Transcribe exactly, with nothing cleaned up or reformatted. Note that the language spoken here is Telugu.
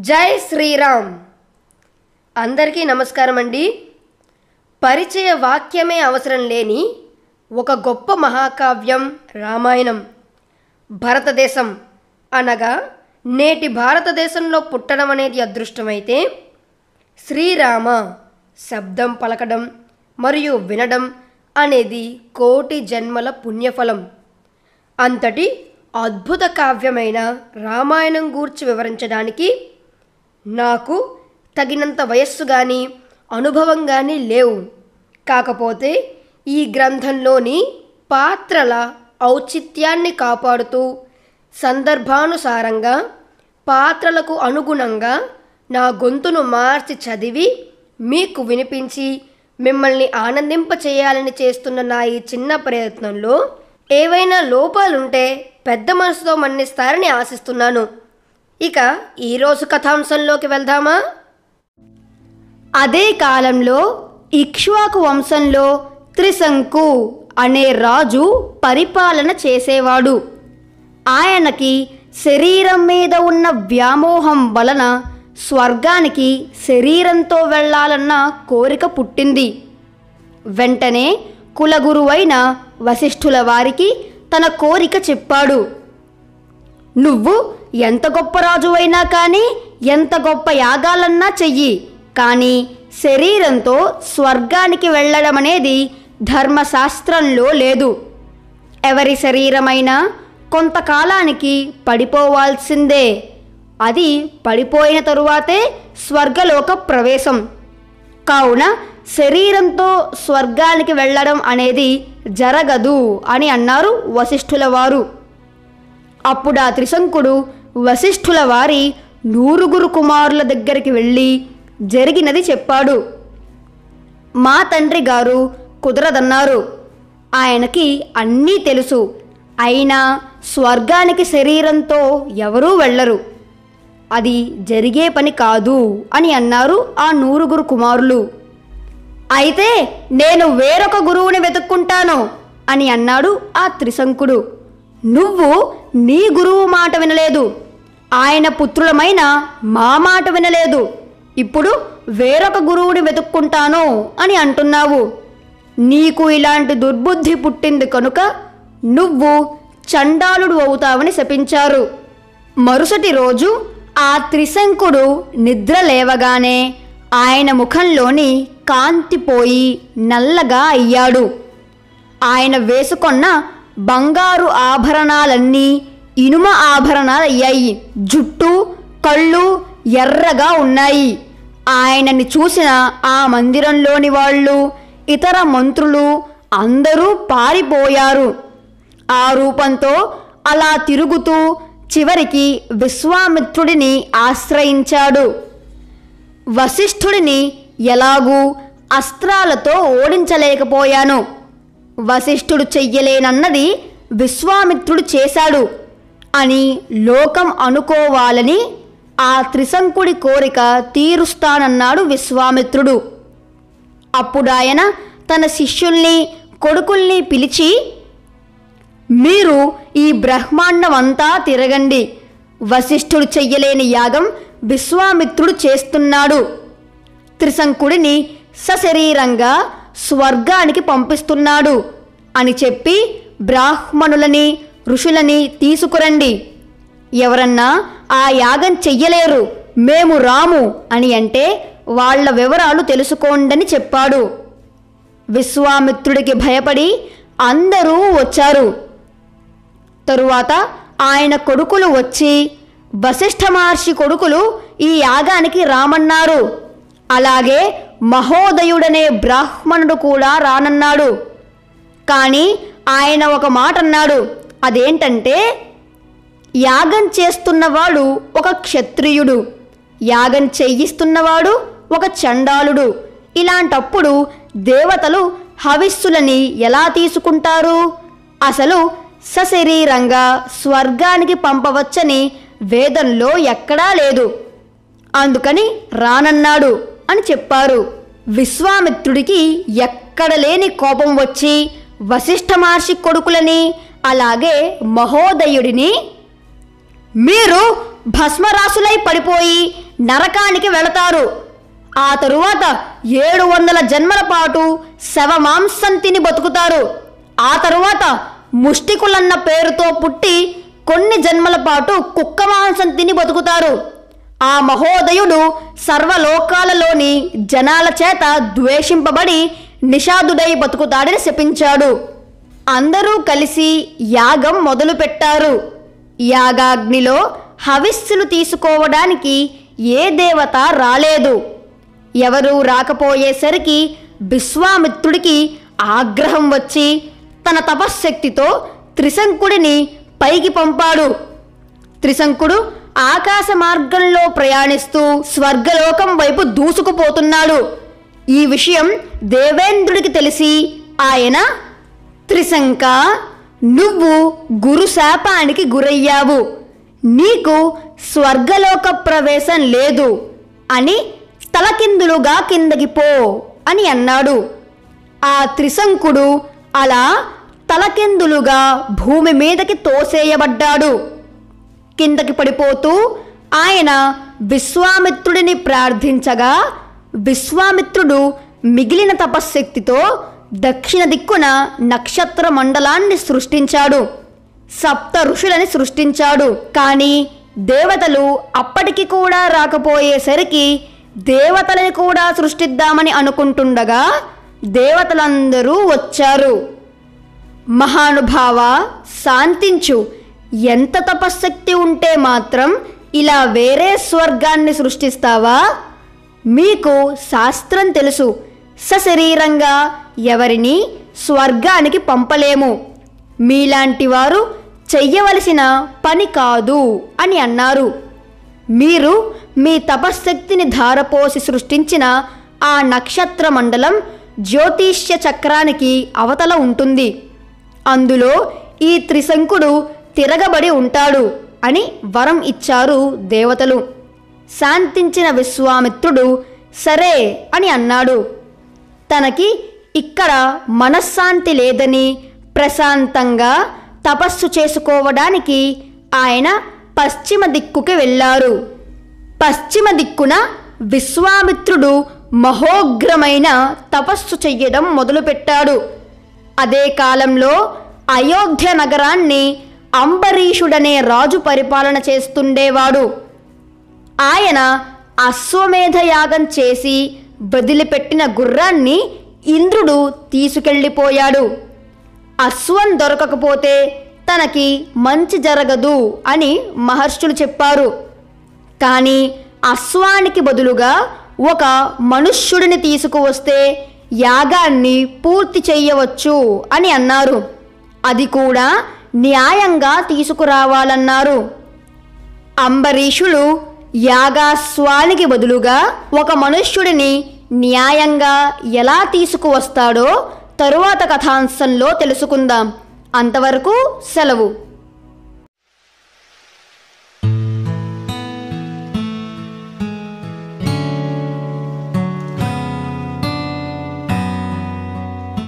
జై శ్రీరామ్. అందరికీ నమస్కారం అండి. పరిచయ వాక్యమే అవసరం లేని ఒక గొప్ప మహాకావ్యం రామాయణం. భారతదేశం అనగా నేటి భారతదేశంలో పుట్టడం అనేది అదృష్టమైతే, శ్రీరామ శబ్దం పలకడం మరియు వినడం అనేది కోటి జన్మల పుణ్యఫలం. అంతటి అద్భుత కావ్యమైన రామాయణం గూర్చి వివరించడానికి నాకు తగినంత వయస్సు కానీ అనుభవం కానీ లేవు. కాకపోతే ఈ గ్రంథంలోని పాత్రల ఔచిత్యాన్ని కాపాడుతూ సందర్భానుసారంగా పాత్రలకు అనుగుణంగా నా గొంతును మార్చి చదివి మీకు వినిపించి మిమ్మల్ని ఆనందింపచేయాలని చేస్తున్న నా ఈ చిన్న ప్రయత్నంలో ఏవైనా లోపాలుంటే పెద్ద మనసుతో మన్నిస్తారని ఆశిస్తున్నాను. ఇక ఈరోజు కథాంశంలోకి వెళ్దామా? అదే కాలంలో ఇక్ష్వాకు వంశంలో త్రిశంకు అనే రాజు పరిపాలన చేసేవాడు. ఆయనకి శరీరం మీద ఉన్న వ్యామోహం వలన స్వర్గానికి శరీరంతో వెళ్ళాలన్న కోరిక పుట్టింది. వెంటనే కులగురువైన వశిష్ఠుల వారికి తన కోరిక చెప్పాడు. నువ్వు ఎంత గొప్ప రాజు అయినా కానీ, ఎంత గొప్ప యాగాలన్నా చెయ్యి, కానీ శరీరంతో స్వర్గానికి వెళ్ళడం అనేది ధర్మశాస్త్రంలో లేదు. ఎవరి శరీరమైనా కొంతకాలానికి పడిపోవాల్సిందే. అది పడిపోయిన తరువాతే స్వర్గలోక ప్రవేశం. కావున శరీరంతో స్వర్గానికి వెళ్ళడం అనేది జరగదు అని అన్నారు వశిష్ఠుల వారు. అప్పుడు ఆ త్రిశంకుడు వశిష్ఠుల వారి నూరుగురు కుమారుల దగ్గరికి వెళ్ళి జరిగినది చెప్పాడు. మా తండ్రి గారు కుదరదన్నారు. ఆయనకి అన్నీ తెలుసు, అయినా స్వర్గానికి శరీరంతో ఎవరూ వెళ్ళరు, అది జరిగే పని కాదు అని అన్నారు ఆ నూరుగురు కుమారులు. అయితే నేను వేరొక గురువుని వెతుక్కుంటాను అని అన్నాడు ఆ త్రిశంకుడు. నువ్వు నీ గురువు మాట వినలేదు, ఆయన పుత్రులమైన మా మాట వినలేదు, ఇప్పుడు వేరొక గురువుని వెతుక్కుంటాను అని అంటున్నావు. నీకు ఇలాంటి దుర్బుద్ధి పుట్టింది కనుక నువ్వు చండాలుడు అవుతావని శపించారు. మరుసటి రోజు ఆ త్రిశంకుడు నిద్ర లేవగానే ఆయన ముఖంలోని కాంతిపోయి నల్లగా అయ్యాడు. ఆయన వేసుకొన్న బంగారు ఆభరణాలన్నీ ఇనుమ ఆభరణాలయ్యాయి. జుట్టు కళ్ళు ఎర్రగా ఉన్నాయి. ఆయనని చూసిన ఆ మందిరంలోని వాళ్ళు, ఇతర మంత్రులు అందరూ పారిపోయారు. ఆ రూపంతో అలా తిరుగుతూ చివరికి విశ్వామిత్రుడిని ఆశ్రయించాడు. వశిష్ఠుడిని ఎలాగూ అస్త్రాలతో ఓడించలేకపోయాను. వశిష్ఠుడు చెయ్యలేనన్నది విశ్వామిత్రుడు చేశాడు అని లోకం అనుకోవాలని ఆ త్రిశంకుడి కోరిక తీరుస్తానన్నాడు విశ్వామిత్రుడు. అప్పుడాయన తన శిష్యుల్ని కొడుకుల్ని పిలిచి, మీరు ఈ బ్రహ్మాండమంతా తిరగండి. వశిష్ఠుడు చెయ్యలేని యాగం విశ్వామిత్రుడు చేస్తున్నాడు. త్రిశంకుడిని సశరీరంగా స్వర్గానికి పంపిస్తున్నాడు అని చెప్పి బ్రాహ్మణులని ఋషులని తీసుకురండి. ఎవరన్నా ఆ యాగం చెయ్యలేరు, మేము రాము అని అంటే వాళ్ళ వివరాలు తెలుసుకోండని చెప్పాడు. విశ్వామిత్రుడికి భయపడి అందరూ వచ్చారు. తరువాత ఆయన కొడుకులు వచ్చి, వశిష్ఠ మహర్షి కొడుకులు ఈ యాగానికి రామన్నారు, అలాగే మహోదయుడనే బ్రాహ్మణుడు కూడా రానన్నాడు. కానీ ఆయన ఒక మాట అన్నాడు. అదేంటంటే, యాగం చేస్తున్నవాడు ఒక క్షత్రియుడు, యాగం చేయిస్తున్నవాడు ఒక చండాలుడు. ఇలాంటప్పుడు దేవతలు హవిస్సులని ఎలా తీసుకుంటారు? అసలు సశరీరంగా స్వర్గానికి పంపవచ్చని వేదంలో ఎక్కడా లేదు, అందుకని రానన్నాడు అని చెప్పారు. విశ్వామిత్రుడికి ఎక్కడ లేని కోపం వచ్చి వశిష్ఠ మహర్షి కొడుకులని అలాగే మహోదయుడిని, మీరు భస్మరాసులై పడిపోయి నరకానికి వెళతారు. ఆ తరువాత ఏడు వందల జన్మల పాటు శవమాంసం తిని బతుకుతారు. ఆ తరువాత ముష్టికులన్న పేరుతో పుట్టి కొన్ని జన్మల పాటు కుక్క మాంసం తిని బతుకుతారు. ఆ మహోదయుడు సర్వలోకాలలోని జనాల చేత ద్వేషింపబడి నిషాదుడై బతుకుతాడని శపించాడు. అందరూ కలిసి యాగం మొదలుపెట్టారు. యాగాగ్నిలో హవిస్సులు తీసుకోవడానికి ఏ దేవత రాలేదు. ఎవరూ రాకపోయేసరికి విశ్వామిత్రుడికి ఆగ్రహం వచ్చి తన తపశ్శక్తితో త్రిశంకుడిని పైకి పంపాడు. త్రిశంకుడు ఆకాశ మార్గంలో ప్రయాణిస్తూ స్వర్గలోకం వైపు దూసుకుపోతున్నాడు. ఈ విషయం దేవేంద్రుడికి తెలిసి ఆయన, త్రిశంక, నువ్వు గురుశాపానికి గురయ్యావు, నీకు స్వర్గలోక ప్రవేశం లేదు అని తలకిందులుగా కిందకి పో అని అన్నాడు. ఆ త్రిశంకుడు అలా తలకిందులుగా భూమి మీదకి తోసేయబడ్డాడు. కిందకి పడిపోతూ ఆయన విశ్వామిత్రుడిని ప్రార్థించగా విశ్వామిత్రుడు మిగిలిన తపశ్శక్తితో దక్షిణ దిక్కున నక్షత్ర మండలాన్ని సృష్టించాడు. సప్త ఋషులని సృష్టించాడు. కానీ దేవతలు అప్పటికి కూడా రాకపోయేసరికి దేవతలని కూడా సృష్టిద్దామని అనుకుంటుండగా దేవతలందరూ వచ్చారు. మహానుభావ, శాంతించు. ఎంత తపశ్శక్తి ఉంటే మాత్రం ఇలా వేరే స్వర్గాన్ని సృష్టిస్తావా? మీకు శాస్త్రం తెలుసు, సశరీరంగా ఎవరిని స్వర్గానికి పంపలేము. మీలాంటి వారు చెయ్యవలసిన పని కాదు అని అన్నారు. మీరు మీ తపశ్శక్తిని ధారపోసి సృష్టించిన ఆ నక్షత్ర మండలం జ్యోతిష్య చక్రానికి అవతల ఉంటుంది. అందులో ఈ త్రిశంకుడు తిరగబడి ఉంటాడు అని వరం ఇచ్చారు దేవతలు. శాంతించిన విశ్వామిత్రుడు సరే అని అన్నాడు. తనకి ఇక్కడ మనశ్శాంతి లేదని ప్రశాంతంగా తపస్సు చేసుకోవడానికి ఆయన పశ్చిమ దిక్కుకి వెళ్ళారు. పశ్చిమ దిక్కున విశ్వామిత్రుడు మహోగ్రమైన తపస్సు చెయ్యడం మొదలుపెట్టాడు. అదే కాలంలో అయోధ్య నగరాన్ని అంబరీషుడనే రాజు పరిపాలన చేస్తుండేవాడు. ఆయన అశ్వమేధ యాగం చేసి వదిలిపెట్టిన గుర్రాన్ని ఇంద్రుడు తీసుకెళ్ళిపోయాడు. అశ్వం దొరకకపోతే తనకి మంచి జరగదు అని మహర్షులు చెప్పారు. కానీ అశ్వానికి బదులుగా ఒక మనుష్యుడిని తీసుకువస్తే యాగాన్ని పూర్తి చెయ్యవచ్చు అని అన్నారు. అది కూడా న్యాయంగా తీసుకురావాలన్నారు. అంబరీషుడు యాగాశ్వానికి బదులుగా ఒక మనుష్యుడిని న్యాయంగా ఎలా తీసుకువస్తాడో తరువాత కథాంశంలో తెలుసుకుందాం. అంతవరకు సెలవు.